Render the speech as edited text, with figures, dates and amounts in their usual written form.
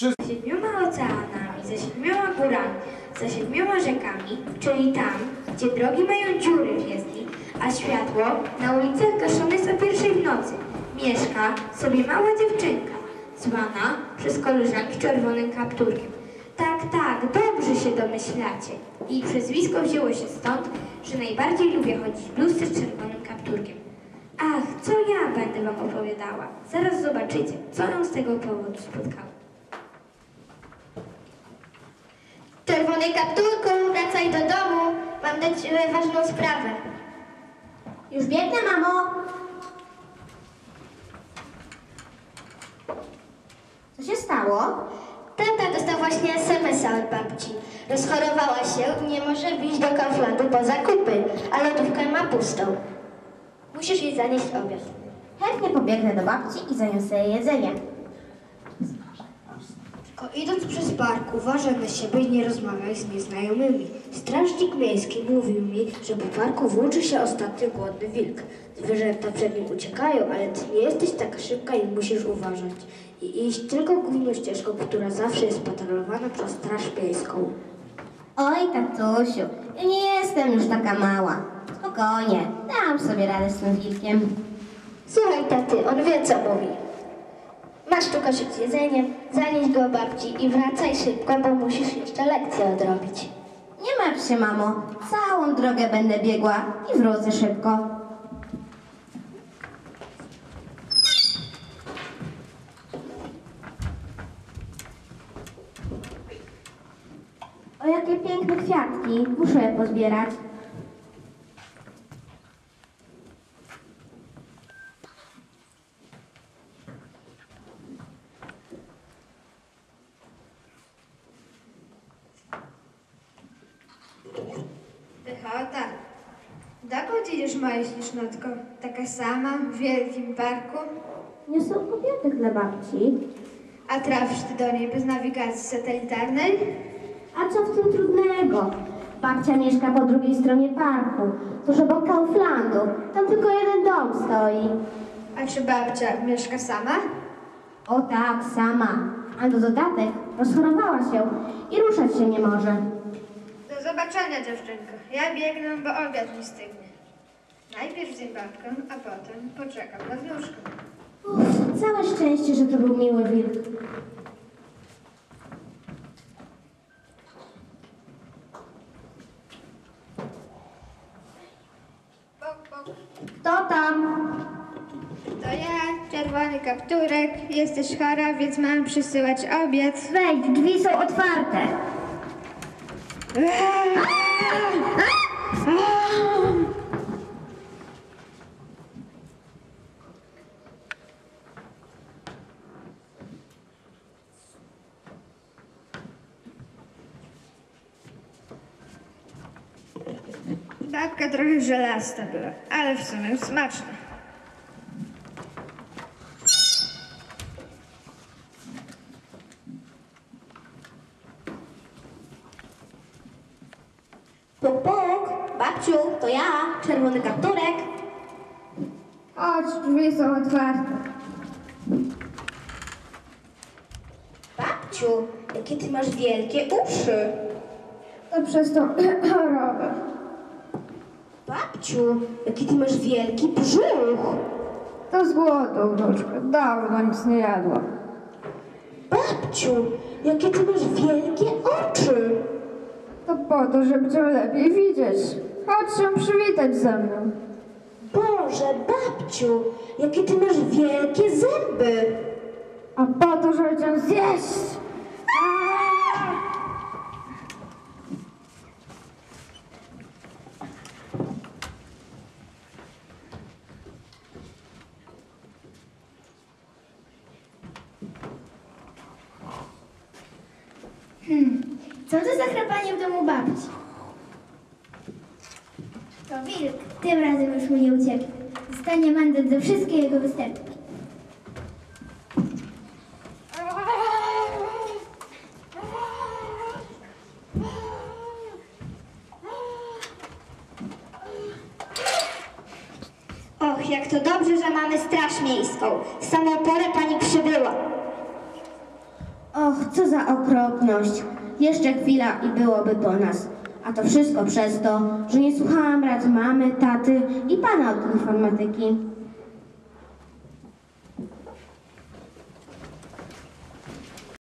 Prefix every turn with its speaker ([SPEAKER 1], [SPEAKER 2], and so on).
[SPEAKER 1] Za 7 oceanami, za 7 górami, za 7 rzekami, czyli tam, gdzie drogi mają dziury w jezdni, a światło na ulicach gaszone jest o 1:00 w nocy, mieszka sobie mała dziewczynka, zwana przez koleżanki czerwonym kapturkiem. Tak, dobrze się domyślacie. I przezwisko wzięło się stąd, że najbardziej lubię chodzić w bluzce z czerwonym kapturkiem. Ach, co ja będę wam opowiadała? Zaraz zobaczycie, co ją z tego powodu spotkało.
[SPEAKER 2] Czerwony kapturku, wracaj do domu. Mam do ciebie ważną sprawę.
[SPEAKER 3] Już biegnę, mamo. Co się stało?
[SPEAKER 2] Tata dostał właśnie SMS-a od babci. Rozchorowała się i nie może wyjść do Kauflandu po zakupy, a lodówkę ma pustą. Musisz jej zanieść obiad.
[SPEAKER 3] Chętnie pobiegnę do babci i zaniosę jej jedzenie.
[SPEAKER 4] Tylko idąc przez park, uważaj na siebie i nie rozmawiaj z nieznajomymi. Strażnik miejski mówił mi, że po parku włóczy się ostatnio głodny wilk. Zwierzęta przed nim uciekają, ale ty nie jesteś taka szybka i musisz uważać. I iść tylko główną ścieżką, która zawsze jest patrolowana przez straż miejską.
[SPEAKER 3] Oj, tatusiu, ja nie jestem już taka mała. Spokojnie, dam sobie radę z tym wilkiem.
[SPEAKER 2] Słuchaj, taty, on wie, co mówi. Masz tu koszyk z jedzeniem, zanieś go babci i wracaj szybko, bo musisz jeszcze lekcję odrobić.
[SPEAKER 3] Nie martw się, mamo. Całą drogę będę biegła i wrócę szybko. O, jakie piękne kwiatki. Muszę je pozbierać.
[SPEAKER 5] Pychota. Dokąd idziesz, moja ślicznotko? Taka sama, w wielkim parku?
[SPEAKER 3] Nie są kobiety dla babci.
[SPEAKER 5] A trafisz ty do niej bez nawigacji satelitarnej?
[SPEAKER 3] A co w tym trudnego? Babcia mieszka po drugiej stronie parku, tuż obok Kauflandu. Tam tylko jeden dom stoi.
[SPEAKER 5] A czy babcia mieszka sama?
[SPEAKER 3] O tak, sama. A do dodatek rozchorowała się i ruszać się nie może.
[SPEAKER 5] Do zobaczenia, dziewczynko. Ja biegnę, bo obiad mi stygnie. Najpierw zjem babkę, a potem poczekam na wnuczkę.
[SPEAKER 3] Uff, całe szczęście, że to był miły wilk. Kto tam?
[SPEAKER 5] To ja, czerwony kapturek. Jesteś chora, więc mam przysyłać obiad.
[SPEAKER 3] Wejdź, drzwi są otwarte.
[SPEAKER 5] Babka trochę żelasta była, ale w sumie smaczna.
[SPEAKER 3] Puk, puk. Babciu, to ja, czerwony kapturek.
[SPEAKER 5] Chodź, drzwi są otwarte.
[SPEAKER 4] Babciu, jakie ty masz wielkie uszy.
[SPEAKER 5] To przez tą chorobę.
[SPEAKER 4] Babciu, jaki ty masz wielki brzuch.
[SPEAKER 5] To z głodu, wnuczko. Dawno nic nie jadła.
[SPEAKER 4] Babciu, jakie ty masz wielkie oczy.
[SPEAKER 5] To po to, żeby cię lepiej widzieć. Chodź się przywitać ze mną.
[SPEAKER 4] Boże, babciu, jakie ty masz wielkie zęby.
[SPEAKER 5] A po to, żeby cię zjeść.
[SPEAKER 2] Co to za chrapanie w domu babci? To wilk. Tym razem już mu nie ucieknie. Dostanie mandat za wszystkie jego występki.
[SPEAKER 4] Och, jak to dobrze, że mamy straż miejską. W samą porę pani przybyła.
[SPEAKER 3] Och, Och, co za okropność. Jeszcze chwila i byłoby po nas. A to wszystko przez to, że nie słuchałam rad mamy, taty i pana od informatyki.